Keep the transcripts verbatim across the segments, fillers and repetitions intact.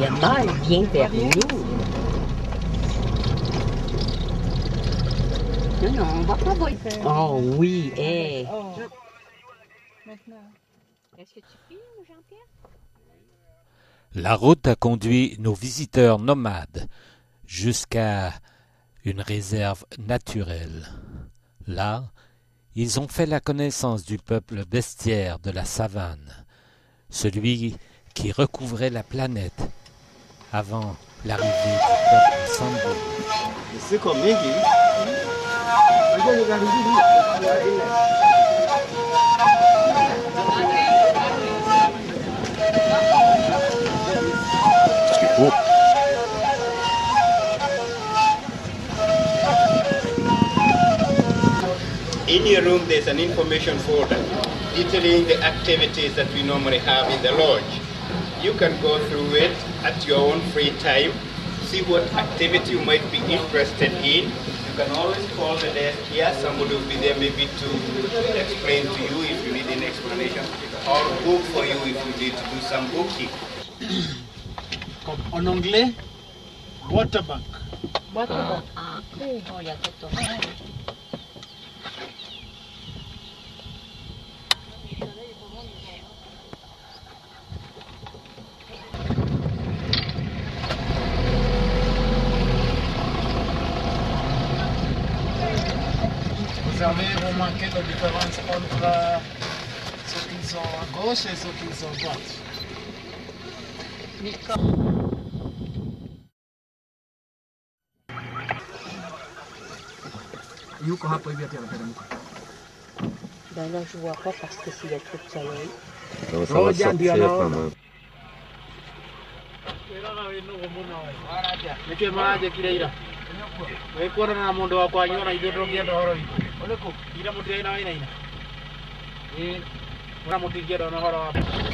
Le mâle vient vers nous. Non, non, on va pas voir. Oh oui, hé. Oh. Maintenant. Est-ce que tu filmes, Jean-Pierre? La route a conduit nos visiteurs nomades jusqu'à une réserve naturelle. Là, ils ont fait la connaissance du peuple bestiaire de la savane, celui qui recouvrait la planète avant l'arrivée du peuple Samburu. Oh. In your room, there's an information folder detailing the activities that we normally have in the lodge. You can go through it at your own free time, see what activity you might be interested in. You can always call the desk here. Somebody will be there maybe to explain to you if you need an explanation, or book for you if you need to do some booking. En anglais, waterbank. Waterbank. Ah, oh, il y a tout ça. Vous avez remarqué la différence entre ceux qui sont à gauche et ceux qui sont à droite. Yuko hapo hivi atateremka. Ben là, je vois pas parce que c'est le truc de soleil. Donc ça va sortir quand même. Nĩkĩĩ maranjĩkire ira? Wĩkuonana na mũndũ wa kwanyu ona ithuĩ ndũngĩenda ũhoro witũ. Ũrĩkũ? Ira mũtirĩ na wainaina? Ĩĩ. Ona mũtingĩenda ona ũhoro wa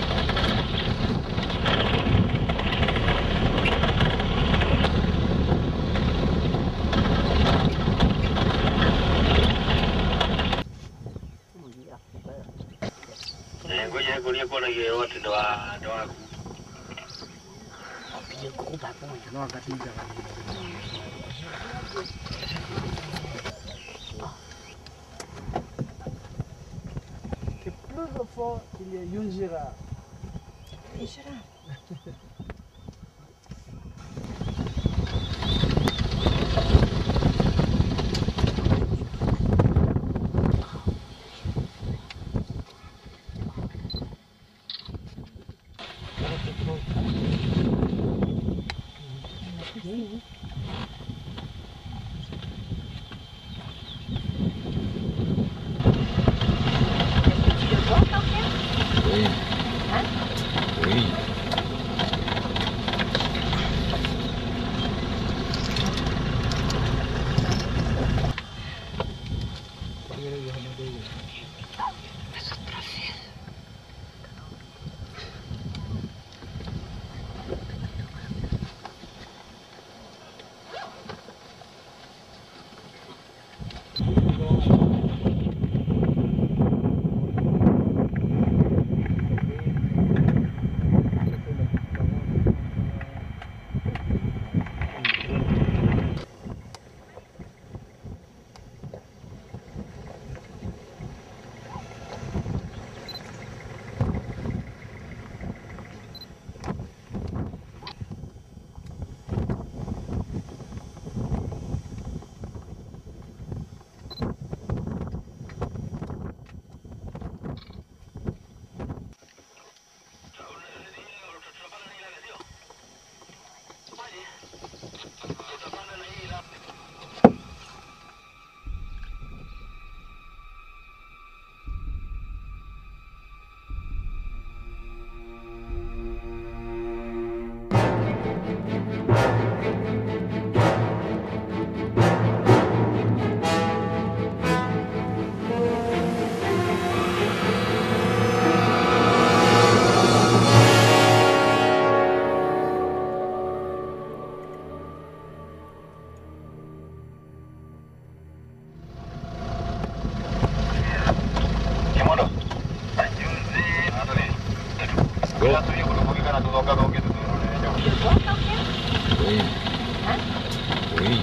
Ngoja kulia kuona hiyo wote ndo ndo wako. Puis le gros babouin. No, akatinga. Et plus au fond, il y a une girafe. Une girafe. Oui. Hein? Oui. Go. Oui. Oui.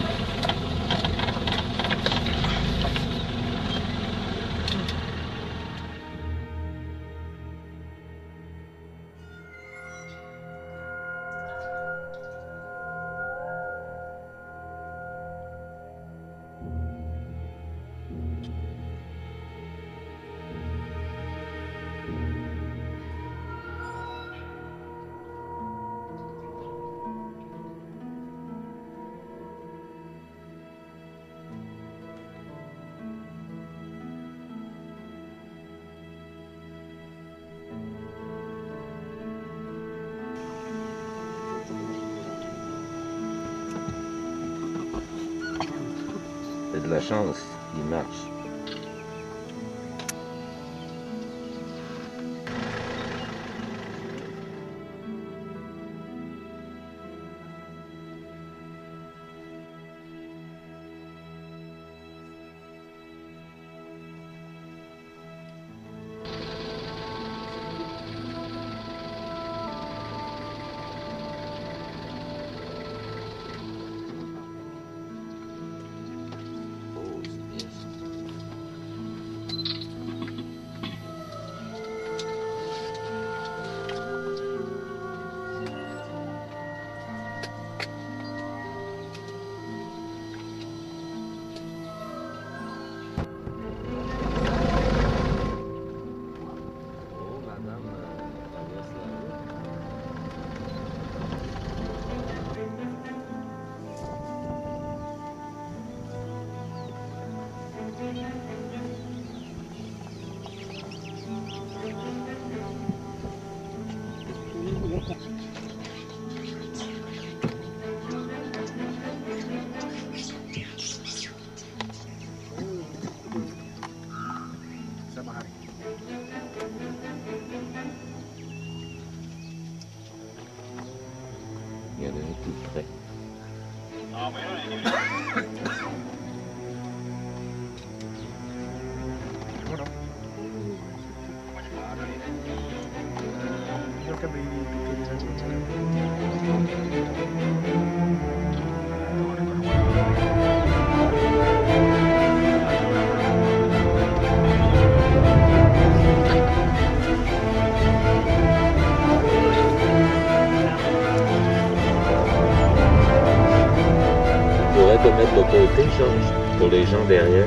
C'est de la chance, il marche. Oh, c'est bien ça. Oh, madame, euh, traverse la route. Il y en a un tout près. Tu pourrais te mettre de côté, Georges, pour les gens derrière.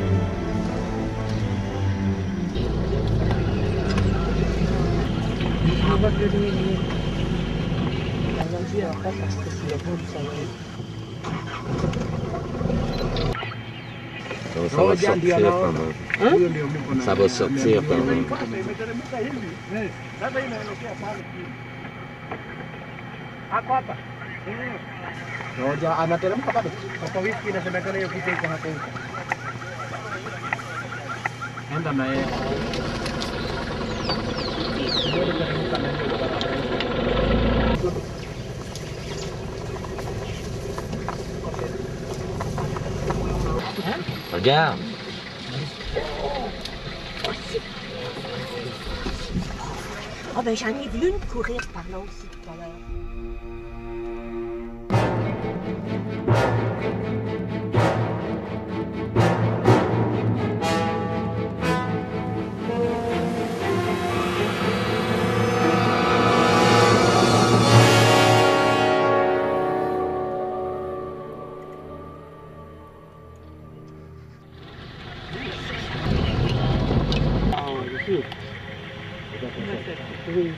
On va que lui, lui. On a vu après parce que c'est le bon du soleil. Donc, ça va sortir pendant. Hein? Ça va sortir pendant. Ako hapa. Roja anateremka bado. Kwa wiki inasemekana hiyo kitu iko hapo. Enda na yeye. Ndio teremka na hiyo barabara. Regarde. Ah ben j'en ai vu une courir par là aussi tout à l'heure. Oui.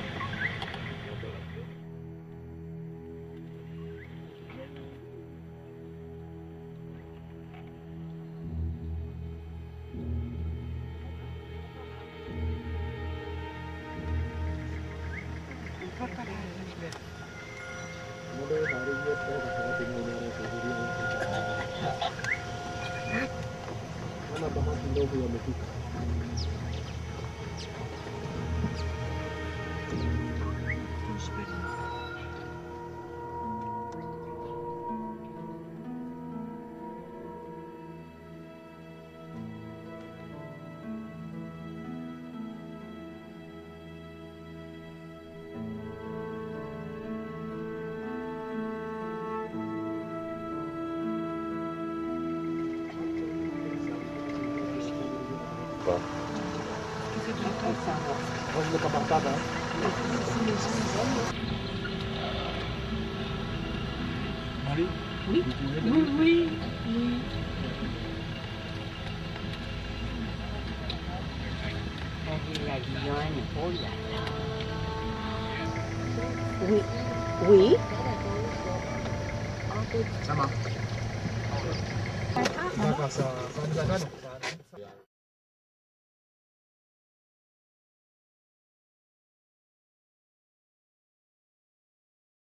pas. Moi, je l'ai pas partable. Hein. Allez. Oui, oui, oui, oui. La lionne, oh là là. Oui, oui. Sama. Baka sa, sa, sa, sa,